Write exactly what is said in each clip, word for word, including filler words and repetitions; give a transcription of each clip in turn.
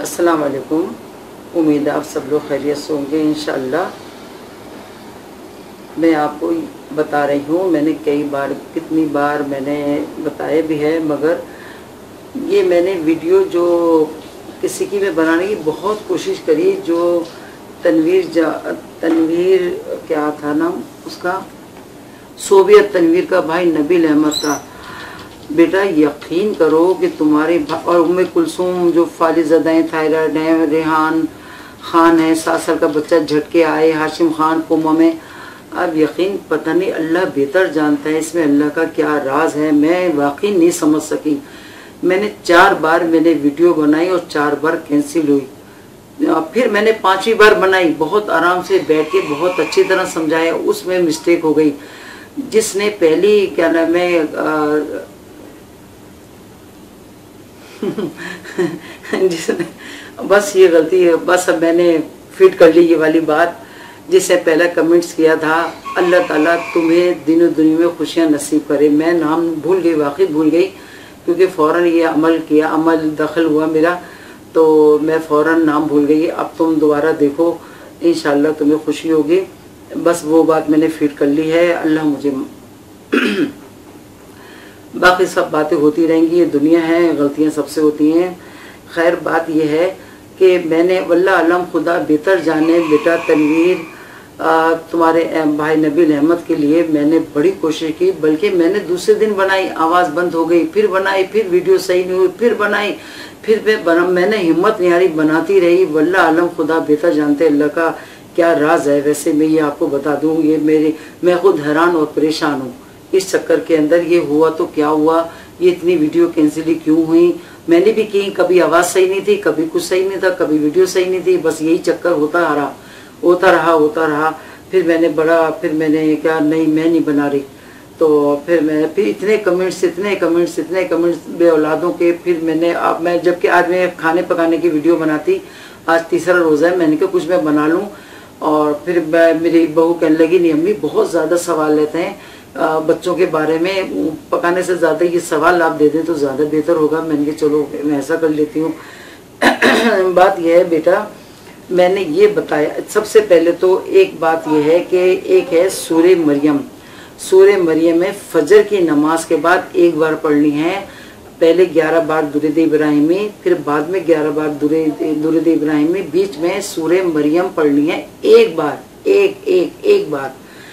अस्सलाम वालेकुम। उम्मीद है आप सब लोग खैरियत से होंगे इंशाअल्लाह। मैं आपको बता रही हूँ, मैंने कई बार कितनी बार मैंने बताया भी है, मगर ये मैंने वीडियो जो किसी की मैं बनाने की बहुत कोशिश करी, जो तनवीर जा तनवीर क्या था नाम उसका, सोवियत तनवीर का भाई नबील अहमद का। बेटा यकीन करो कि तुम्हारे और उम्मे कुलसूम जो फालिज़दा हैं, थायराइड हैं, रेहान खान है, सात साल का बच्चा झटके आए, हाशिम खान कोमा में। अब यकीन पता नहीं, अल्लाह बेहतर जानता है इसमें अल्लाह का क्या राज है, मैं वाकई नहीं समझ सकी। मैंने चार बार मैंने वीडियो बनाई और चार बार कैंसिल हुई। फिर मैंने पांचवी बार बनाई, बहुत आराम से बैठ के बहुत अच्छी तरह समझाया, उसमें मिस्टेक हो गई। जिसने पहली क्या नाम है जिसने बस ये गलती है, बस अब मैंने फिट कर ली ये वाली बात। जिससे पहले कमेंट्स किया था, अल्लाह ताला तुम्हें दिनों दुनिया में खुशियां नसीब करे। मैं नाम भूल गई, वाकई भूल गई, क्योंकि फ़ौरन ये अमल किया, अमल दखल हुआ मेरा, तो मैं फ़ौरन नाम भूल गई। अब तुम दोबारा देखो, इंशाल्लाह तुम्हें खुशी होगी। बस वो बात मैंने फिट कर ली है। अल्लाह मुझे बाकी सब बातें होती रहेंगी, ये दुनिया है, गलतियां सबसे होती हैं। खैर बात यह है कि मैंने वल्लाह आलम खुदा बेहतर जाने, बेटा तनवीर तुम्हारे भाई नबील अहमद के लिए मैंने बड़ी कोशिश की, बल्कि मैंने दूसरे दिन बनाई, आवाज़ बंद हो गई, फिर बनाई, फिर वीडियो सही नहीं हुई, फिर बनाई, फिर मैं बना मैंने हिम्मत नहीं हारी, बनाती रही। वल्लाह आलम खुदा बेहतर जानते अल्लाह का क्या राज है। वैसे मैं ये आपको बता दूँ, ये मेरे मैं खुद हैरान और परेशान हूँ इस चक्कर के अंदर। ये हुआ तो क्या हुआ, ये इतनी वीडियो कैंसिल ही क्यों हुई। मैंने भी की, कभी आवाज़ सही नहीं थी, कभी कुछ सही नहीं था, कभी वीडियो सही नहीं थी, बस यही चक्कर होता रहा होता रहा होता रहा फिर मैंने बड़ा फिर मैंने क्या, नहीं मैं नहीं बना रही। तो फिर मैं फिर इतने कमेंट्स इतने कमेंट्स इतने कमेंट्स बे औलादों के। फिर मैंने अब मैं जबकि आज मैं खाने पकाने की वीडियो बनाती, आज तीसरा रोज़ा है, मैंने कहा कुछ मैं बना लूँ। और फिर मेरी बहू कहने लगी, नहीं अम्मी बहुत ज़्यादा सवाल लेते हैं बच्चों के बारे में, पकाने से ज़्यादा ये सवाल आप दे दें तो ज़्यादा बेहतर होगा। मैंने कहा चलो मैं ऐसा कर लेती हूँ। बात यह है बेटा, मैंने ये बताया, सबसे पहले तो एक बात यह है कि एक है सूरे मरियम। सूरे मरियम में फजर की नमाज के बाद एक बार पढ़नी है, पहले ग्यारह बार दुरूद इब्राहिमी, फिर बाद में ग्यारह बार दुरूद इब्राहिमी, बीच में सूरे मरियम पढ़नी है एक बार, एक एक एक बार,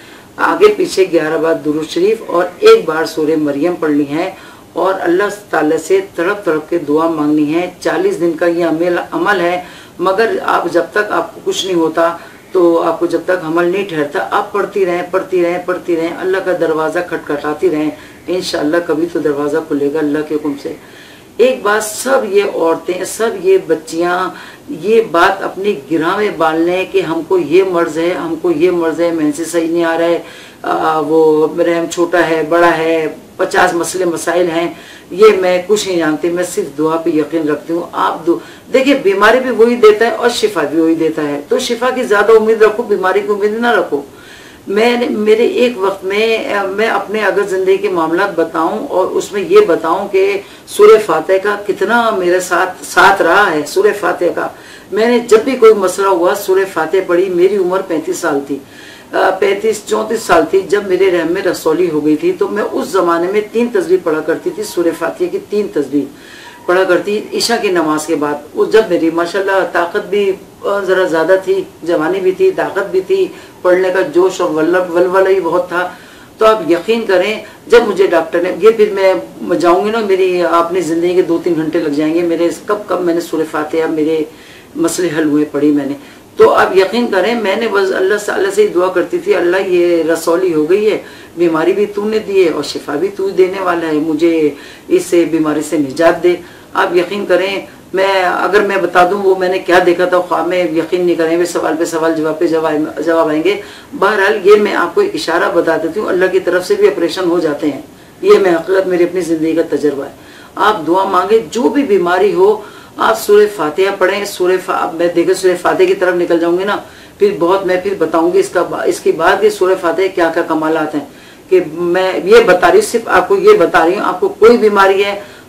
आगे पीछे ग्यारह बार दुरूद शरीफ और एक बार सूरे मरियम पढ़नी है। और अल्लाह ताला से तड़प तड़प के दुआ मांगनी है। चालीस दिन का ये अमल अमल है, मगर आप जब तक आपको कुछ नहीं होता, तो आपको जब तक अमल नहीं ठहरता, आप पढ़ती रहें पढ़ती रहें पढ़ती रहें, अल्लाह का दरवाज़ा खटखटाती रहें, इंशाअल्लाह कभी तो दरवाज़ा खुलेगा अल्लाह के हुक्म से। एक बात, सब ये औरतें, सब ये बच्चियां ये बात अपनी गिरह में बाल लें कि हमको ये मर्ज है, हमको ये मर्ज है, मेंसे सही नहीं आ रहा है, आ, वो रहम छोटा है बड़ा है, पचास मसले मसाइल हैं, ये मैं कुछ नहीं जानती, मैं सिर्फ दुआ पे यकीन रखती हूँ। आप दो देखिए, बीमारी भी वही देता है और शिफा भी वही देता है, तो शिफा की ज़्यादा उम्मीद रखो, बीमारी की उम्मीद ना रखो। मैं मेरे एक वक्त में मैं अपने अगर ज़िंदगी के मामला बताऊं और उसमें ये बताऊं कि सूरह फातिहा का कितना मेरे साथ साथ रहा है। सूरह फातिहा का मैंने जब भी कोई मसला हुआ सूरह फातिहा पढ़ी। मेरी उम्र पैंतीस साल थी, पैंतीस चौंतीस साल थी जब मेरे रहम में रसौली हो गई थी। तो मैं उस ज़माने में तीन तस्बीह पढ़ा करती थी, सूरह फातिहा की तीन तस्बीह पढ़ा करती ईशा की नमाज के बाद। वो जब मेरी माशाल्लाह ताकत भी ज़रा ज़्यादा थी, जवानी भी थी, ताकत भी थी, पढ़ने का जोश और वलवला ही बहुत था। तो आप यकीन करें, जब मुझे डॉक्टर ने ये, फिर मैं जाऊंगी ना, मेरी अपनी ज़िंदगी के दो तीन घंटे लग जाएंगे मेरे, कब कब मैंने सूरह फातिहा मेरे मसले हल हुए पढ़ी मैंने। तो आप यकीन करें, मैंने बस अल्लाह ताला से ही दुआ करती थी, अल्लाह ये रसौली हो गई है, बीमारी भी तूने दी है और शिफा भी तू देने वाला है, मुझे इस बीमारी से निजात दे। आप यकीन करें, मैं अगर मैं बता दूं वो मैंने क्या देखा था ख्वाब में, यकीन नहीं करेंगे, सवाल पे सवाल जवाब पे जवाब जवाब आएंगे। बहरहाल ये मैं आपको एक इशारा बता देती हूँ, अल्लाह की तरफ से भी ऑपरेशन हो जाते हैं, ये मैं हकीकत मेरी अपनी ज़िंदगी का तजर्बा है। आप दुआ मांगे, जो भी बीमारी हो, आप सूरह फातिहा पढ़ें। सूरह फा मैं देखिए सूरह फातिहा की तरफ निकल जाऊंगी ना, फिर बहुत मैं फिर बताऊंगी इसका इसके बाद कि सूरह फातिहा क्या क्या कमालात हैं। कि मैं ये बता रही हूँ, सिर्फ आपको ये बता रही हूँ, आपको कोई बीमारी है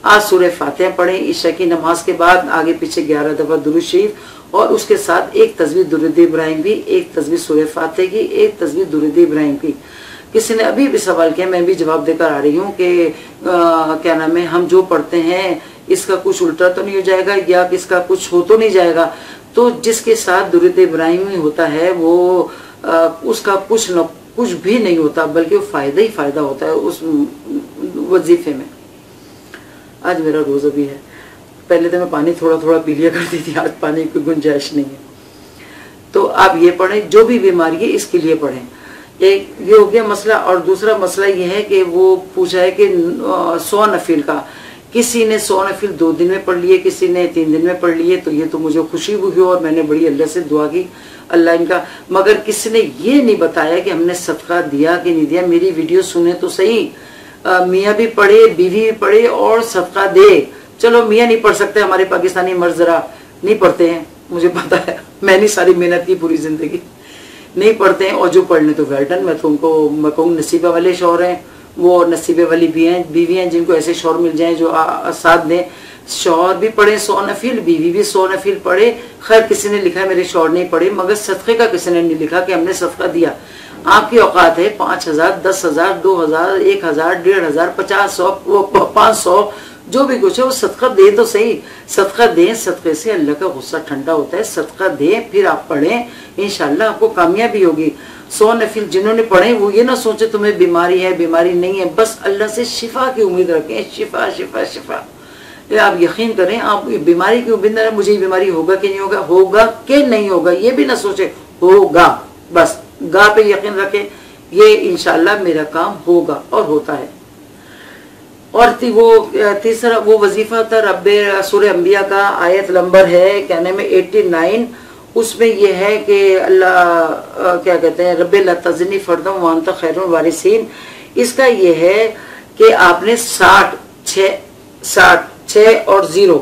आज सूरह फातिहा पढ़ें, ईशा की नमाज के बाद आगे पीछे ग्यारह दफा दुरूद शरीफ और उसके साथ एक तस्बीह दुरूद इब्राहिम की, एक तस्बीह सूरह फातिहा की, एक तस्बीह दुरूद इब्राहिम की। किसी ने अभी भी सवाल किया, मैं भी जवाब देकर आ रही हूँ कि क्या नाम है, हम जो पढ़ते हैं इसका कुछ उल्टा तो नहीं हो जाएगा या इसका कुछ हो तो नहीं जाएगा। तो जिसके साथ दुरूद इब्राहिम होता है वो आ, उसका कुछ न कुछ भी नहीं होता, बल्कि वो फायदा ही फायदा होता है उस वजीफे में। आज मेरा रोज़ा भी है, पहले तो मैं पानी थोड़ा थोड़ा पी लिया करती थी, आज पानी की गुंजाइश नहीं है। तो आप ये पढ़ें, जो भी बीमारी है इसके लिए पढ़ें। एक ये हो गया मसला। और दूसरा मसला ये है कि वो पूछा है कि सौ नफिल का, किसी ने सौ नफिल दो दिन में पढ़ लिए, किसी ने तीन दिन में पढ़ लिए। तो ये तो मुझे खुशी हुई और मैंने बड़ी अल्लाह से दुआ की, अल्लाह इनका, मगर किसी ने ये नहीं बताया कि हमने सदका दिया कि नहीं दिया। मेरी वीडियो सुने तो सही, मियाँ भी पढ़े, बीवी भी पढ़े और सदका दे। चलो मियाँ नहीं पढ़ सकते, हमारे पाकिस्तानी मर्द जरा नहीं पढ़ते हैं, मुझे पता है, मैंने सारी मेहनत की पूरी जिंदगी, नहीं पढ़ते हैं। और जो पढ़ने तो वेल डन, मैं तो उनको मैं कहूँ नसीबे वाले शौहर हैं, वो नसीबे वाली भी हैं, बीवी हैं जिनको ऐसे शौहर मिल जाएं जो साथ दें। शौहर भी पढ़े सौ नफिल, बीवी भी सौ नफिल पढ़े। खैर किसी ने लिखा है मेरे शौहर नहीं पढ़े, मगर सदक़े का किसी ने नहीं लिखा कि हमने सदका दिया। आपकी औकात है पाँच हजार दस हजार दो हजार एक हजार डेढ़ हजार पचास सौ पाँच सौ जो भी कुछ है वो सदका दे तो सही। सदका दें, सदक़े से अल्लाह का गुस्सा ठंडा होता है। सदका दें फिर आप पढ़ें, इंशाल्लाह आपको कामयाबी होगी। सौ नफिल जिन्होंने पढ़े वो ये ना सोचे तुम्हें बीमारी है, बीमारी नहीं है, बस अल्लाह से शिफा की उम्मीद रखें, शिफा शिफा शिफा। आप यकीन करें, आप बीमारी की उम्मीद ना, मुझे बीमारी होगा कि नहीं होगा, होगा कि नहीं होगा ये भी ना सोचे, होगा, बस गा पे यकीन रखें, ये इंशाल्लाह मेरा काम होगा और होता है। और ती वो तीसरा वो वजीफा था रब्बे सूरह अंबिया का, आयत नंबर है कहने में नवासी। उसमें ये है कि अल्लाह क्या कहते हैं, रब्बे ला तज़नी फर्दम व अंत खैरुल वारिसीन। इसका ये है कि आपने साठ छः साठ छः और जीरो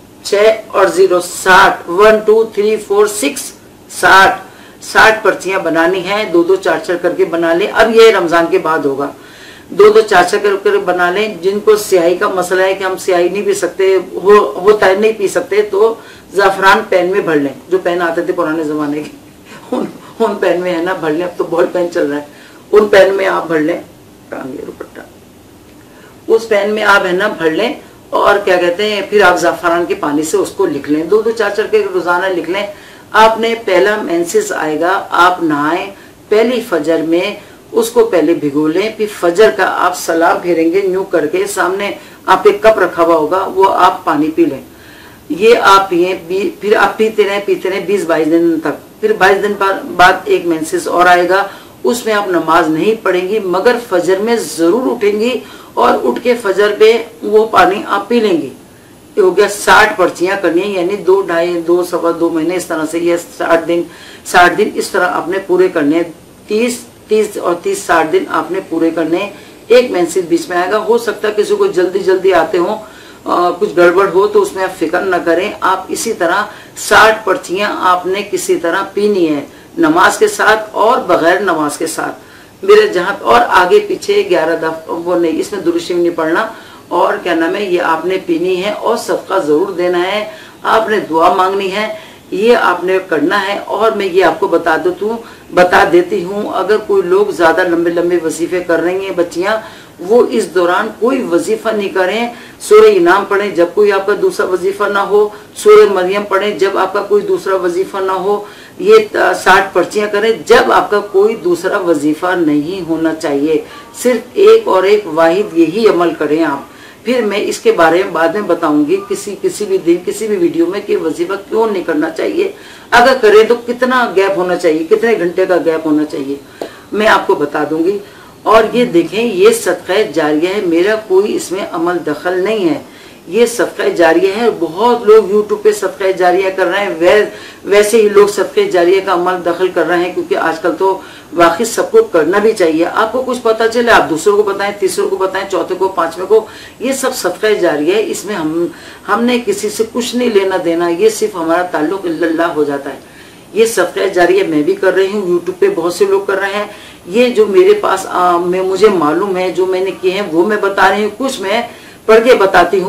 छः और जीरो साठ one two three four six साठ साठ पर्चियां बनानी हैं, दो दो चार चार करके बना लें। अब ये रमजान के बाद होगा, दो दो चार चार करके बना लें। जिनको स्याही का मसला है कि हम स्याही नहीं पी सकते, हो होता है नहीं पी सकते, तो ज़ाफ़रान पेन में भर लें, जो पेन आते थे पुराने जमाने के, उन उन पेन में है ना भर लें। अब तो बॉल पेन चल रहा है, उन पेन में आप भर लें, दुपट्टा उस पेन में आप है ना भर लें। और क्या कहते हैं, फिर आप ज़ाफ़रान के पानी से उसको लिख लें, दो दो चार चार के रोजाना लिख लें। आपने पहला मेंसेस आएगा, आप नहाएं, पहली फजर में उसको पहले भिगो लें, फिर फजर का आप सलाम फेरेंगे न्यू करके, सामने आपके कप रखा हुआ होगा, वो आप पानी पी लें। ये आप पिए, फिर आप पीते रहे पीते रहे बीस बाईस दिन तक। फिर बाईस दिन बाद एक मेंसेस और आएगा, उसमें आप नमाज नहीं पढ़ेंगी, मगर फजर में जरूर उठेंगी और उठ के फजर पे वो पानी आप पी लेंगी। ये हो गया साठ पर्चियां करनी है, यानी दो ढाई दो सवा दो महीने इस तरह से, ये साठ दिन साठ दिन इस तरह आपने पूरे करने हैं। तीस तीस और तीस साठ दिन आपने पूरे करने हैं। एक मेंसेस बीच में आएगा, हो सकता है किसी को जल्दी जल्दी आते हो, आ, कुछ गड़बड़ हो, तो उसमें आप फिक्र न करें। आप इसी तरह साठ पर्चियां आपने किसी तरह पीनी है, नमाज के साथ और बगैर नमाज के साथ। मेरे जहाँ और आगे पीछे ग्यारह दफा वो नहीं, इसमें दुरूद शरीफ नहीं पढ़ना। और क्या नाम है, ये आपने पीनी है और सदका जरूर देना है, आपने दुआ मांगनी है, ये आपने करना है। और मैं ये आपको बता देती हूँ बता देती हूँ अगर कोई लोग ज्यादा लंबे लंबे वजीफे कर रही हैं बच्चियां, वो इस दौरान कोई वजीफा नहीं करें। सूरह इनाम पढ़ें जब कोई आपका दूसरा वजीफा ना हो, सूरह मरियम पढ़ें जब आपका कोई दूसरा वजीफा ना हो। ये साठ पर्चियां करें जब आपका कोई दूसरा वजीफा नहीं होना चाहिए, सिर्फ एक और एक वाहिद यही अमल करें आप। फिर मैं इसके बारे में बाद में बताऊंगी किसी किसी भी दिन किसी भी वीडियो में कि वजीफा क्यों नहीं करना चाहिए, अगर करें तो कितना गैप होना चाहिए, कितने घंटे का गैप होना चाहिए, मैं आपको बता दूंगी। और ये देखें, ये सदका जारिया है, मेरा कोई इसमें अमल दखल नहीं है, ये सदका जारिया है। बहुत लोग यूट्यूब पे सदका जारिया कर रहे हैं, वै, वैसे ही लोग सदका जारिया का अमल दखल कर रहे हैं, क्योंकि आजकल तो वाकई सबको करना भी चाहिए। आपको कुछ पता चले आप दूसरों को बताएं, तीसरों को बताएं, चौथे को, पांचवें को, ये सब सदका जारिया है। इसमें हम हमने किसी से कुछ नहीं लेना देना, ये सिर्फ हमारा ताल्लुक इल्लल्लाह हो जाता है। ये सदका जारिया मैं भी कर रही हूँ, यूट्यूब पे बहुत से लोग कर रहे हैं। ये जो मेरे पास आ, में मुझे मालूम है, जो मैंने किए हैं वो मैं बता रही हूँ, कुछ मैं पढ़ के बताती हूँ।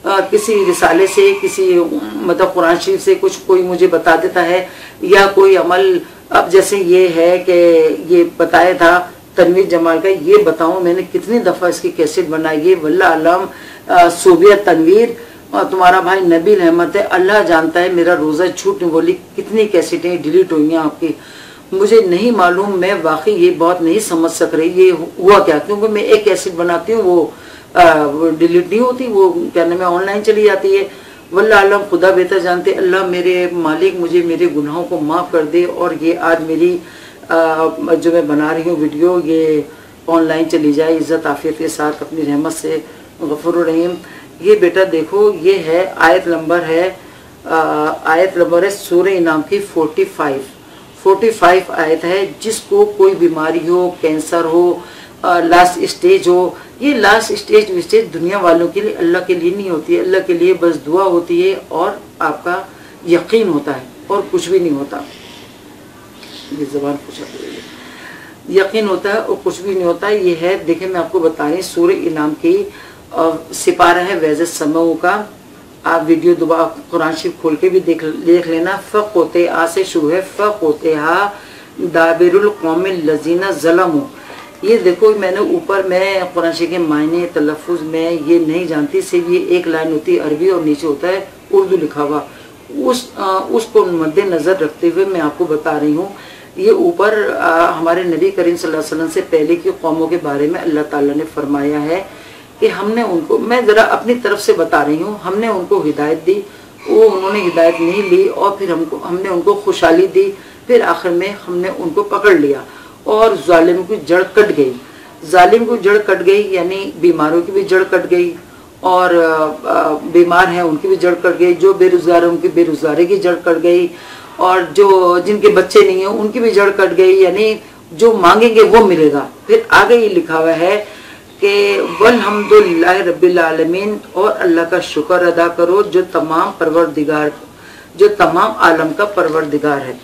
आ, किसी रिसाले से, किसी मतलब कुरान शरीफ से कुछ कोई मुझे बता देता है या कोई अमल, अब जैसे ये है कि ये बताया था तनवीर जमाल का, ये बताऊं मैंने कितनी दफ़ा इसकी कैसेट बनाई है। वल्लाह आलम सोबिया तनवीर और तुम्हारा भाई नबील अहमद है, अल्लाह जानता है मेरा रोज़ा झूठ नहीं बोली कितनी कैसेटें डिलीट हुई हैं आपकी, मुझे नहीं मालूम, मैं वाकई ये बहुत नहीं समझ सक रही ये हुआ क्या, क्योंकि मैं एक कैसेट बनाती हूँ वो, वो डिलीट नहीं होती, वो क्या नाम है ऑनलाइन चली जाती है। वल्लाह आलम खुदा बेहतर जानते, अल्लाह मेरे मालिक मुझे मेरे गुनाहों को माफ़ कर दे और ये आज मेरी आ, जो मैं बना रही हूँ वीडियो ये ऑनलाइन चली जाए इज़्ज़त आफियत के साथ अपनी रहमत से गफूर रहीम। ये बेटा देखो ये है आयत नंबर है, आ, आयत नंबर है सूरह इनाम की फोर्टी फाइव फोर्टी फाइव आयत है। जिसको कोई बीमारी हो, कैंसर हो, लास्ट स्टेज हो, ये लास्ट स्टेज विस्टेज दुनिया वालों के लिए, अल्लाह के लिए नहीं होती है, अल्लाह के लिए बस दुआ होती है और आपका यकीन होता है और कुछ भी नहीं होता। ये जबान पूछा यकीन होता है और कुछ भी नहीं होता। ये है देखें मैं आपको बता रही सूरह इनाम की सिपारा है वैज़ समऊ का, आप वीडियो दोबारा कुरान शरीफ खोल के भी देख देख लेना। फ़क़ होते आ से शुरू है, फ़क़ होते हा दाबिरुल कौमिल लज़ीना ज़लमू। ये देखो मैंने ऊपर मैं कुरान शरीफ के मायने तलफ़ुज़ में ये नहीं जानती, सिर्फ ये एक लाइन होती है अरबी और नीचे होता है उर्दू लिखा हुआ, उस आ, उसको मद्देनज़र रखते हुए मैं आपको बता रही हूँ। ये ऊपर हमारे नबी करीम सल्लल्लाहु अलैहि वसल्लम से पहले की कौमों के बारे में अल्लाह ताला ने फरमाया है कि हमने उनको, मैं ज़रा अपनी तरफ से बता रही हूँ, हमने उनको हिदायत दी, वो उन्होंने हिदायत नहीं ली और फिर हमको हमने उनको खुशहाली दी, फिर आखिर में हमने उनको पकड़ लिया और जालिम की जड़ कट गई। जालिम की जड़ कट गई यानी बीमारों की भी जड़ कट गई और बीमार हैं उनकी भी जड़ कट गई, जो बेरोज़गार है उनकी बेरोज़गारी की जड़ कट गई और जो जिनके बच्चे नहीं हैं उनकी भी जड़ कट गई, यानी जो मांगेंगे वो मिलेगा। फिर आगे ये लिखा हुआ है कि वल्हम्दुलिल्लाहि रब्बिल आलमीन, और अल्लाह का शुक्र अदा करो जो तमाम परवरदिगार जो तमाम आलम का परवरदिगार है।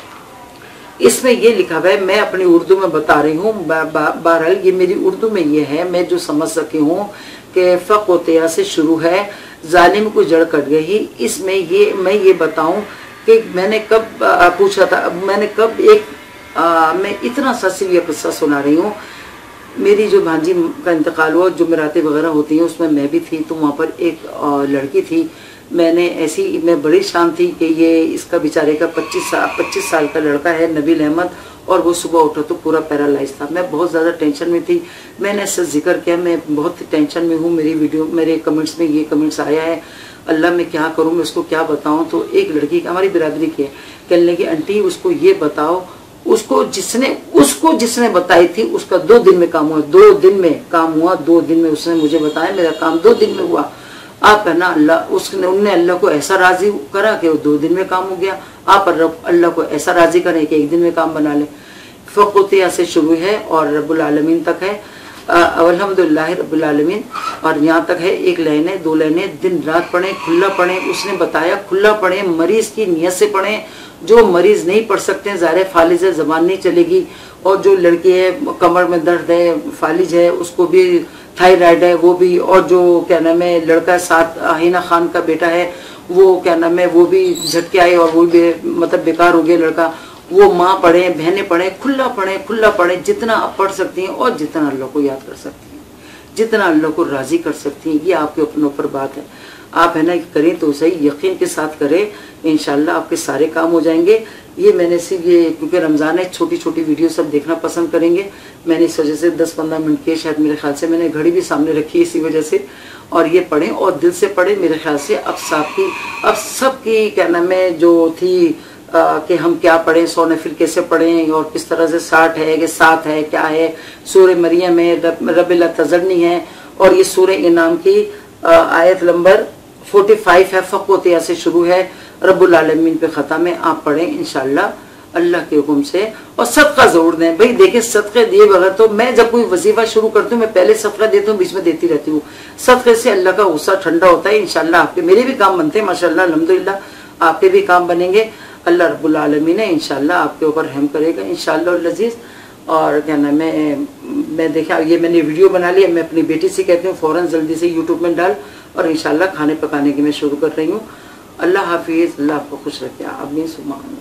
इसमें ये लिखा हुआ है, मैं अपनी उर्दू में बता रही हूँ, बहरहाल ये मेरी उर्दू में ये है, मैं जो समझ सकी हूँ कि फ़क़ होते से शुरू है, जालिम को जड़ कट गई। इसमें ये मैं ये बताऊँ कि मैंने कब आ, पूछा था, मैंने कब एक आ, मैं इतना सा सिर्फ ये किस्सा सुना रही हूँ। मेरी जो भांजी का इंतकाल हुआ, जुमेरातें वगैरह होती हैं उसमें मैं भी थी, तो वहाँ पर एक आ, लड़की थी, मैंने ऐसी मैं बड़ी शान थी कि ये इसका बेचारे का पच्चीस साल पच्चीस साल का लड़का है नबील अहमद, और वो सुबह उठा तो पूरा पैरालाइज था। मैं बहुत ज़्यादा टेंशन में थी, मैंने ऐसा जिक्र किया मैं बहुत टेंशन में हूँ, मेरी वीडियो मेरे कमेंट्स में ये कमेंट्स आया है, अल्लाह मैं क्या करूँ, मैं उसको क्या बताऊँ। तो एक लड़की हमारी बिरादरी की है, कहने लगी आंटी उसको ये बताओ, उसको जिसने उसको जिसने बताई थी उसका दो दिन में काम हुआ, दो दिन में काम हुआ, दो दिन में उसने मुझे बताया, मेरा काम दो दिन में हुआ। आप है ना अल्लाह उसने उनने अल्लाह को ऐसा राजी करा कि वो दो दिन में काम हो गया, आप अल्लाह को ऐसा राजी करें कि एक दिन में काम बना ले। फ़क़ुतिया से शुरू है और रब्बुल आलमीन तक है, अल्हम्दुलिल्लाह रब्बुल आलमीन, और यहाँ तक है एक लाइन है, दो लाइनें, दिन रात पढ़ें, खुला पढ़ें। उसने बताया खुला पढ़ें, मरीज की नियत से पढ़ें, जो मरीज नहीं पढ़ सकते हैं ज़ाहिर फालिज है, ज़बान नहीं चलेगी, और जो लड़की है कमर में दर्द है, फालिज है, उसको भी थायराइड है वो भी, और जो क्या नाम है लड़का साथ हिना खान का बेटा है वो क्या नाम है वो भी झटके आए और वो भी मतलब बेकार हो गया लड़का। वो माँ पढ़े, बहनें पढ़े, खुला पढ़े, खुला पढ़े, जितना आप पढ़ सकती हैं और जितना अल्लाह को याद कर सकती हैं, जितना अल्लाह को राज़ी कर सकती हैं, ये आपके अपनों पर बात है। आप है ना करें तो सही, यकीन के साथ करें, इंशाल्लाह आपके सारे काम हो जाएंगे। ये मैंने सिर्फ ये क्योंकि रमज़ान है, छोटी छोटी वीडियो सब देखना पसंद करेंगे, मैंने इस वजह से दस पंद्रह मिनट के शायद मेरे ख्याल से मैंने घड़ी भी सामने रखी इसी वजह से, और ये पढ़ें और दिल से पढ़ें। मेरे ख्याल से अब सबकी अब सबकी क्या नाम है जो थी आ, कि हम क्या पढ़ें, सौ नफिल कैसे पढ़ें और किस तरह से साठ है कि सात है क्या है, सूरह मरियम है, रब रबिल तजरनी है, और ये सूरह इनाम की आ, आयत नंबर फोर्टी फाइव है, फ़क़ुतिया से शुरू है, रब्बुल आलमीन पे ख़त्म है। आप पढ़ें इंशाल्लाह अल्लाह के हुक्म से, और सदका जरूर दें भाई। देखिए सदक़े दिए बगैर तो, मैं जब कोई वजीफा शुरू करती हूँ मैं पहले सदका देती हूँ, बीच में देती रहती हूँ। सदक़े से अल्लाह का गुस्सा ठंडा होता है। इंशाल्लाह आपके मेरे भी काम बनते हैं माशाल्लाह अल्हम्दुलिल्लाह, आपके भी काम बनेंगे। अल्लाह रब्बुल आलमीन है इंशाल्लाह आपके ऊपर रहम करेगा इंशाल्लाह अज़ीज़। और क्या नाम है मैं देखा ये मैंने वीडियो बना लिया, मैं अपनी बेटी से कहती हूँ फ़ौरन जल्दी से यूट्यूब में डाल, और इंशाल्लाह खाने पकाने की मैं शुरू कर रही हूँ। अल्लाह हाफिज़, अल्लाह आपको खुश रखे। आमीन सुमा आमीन।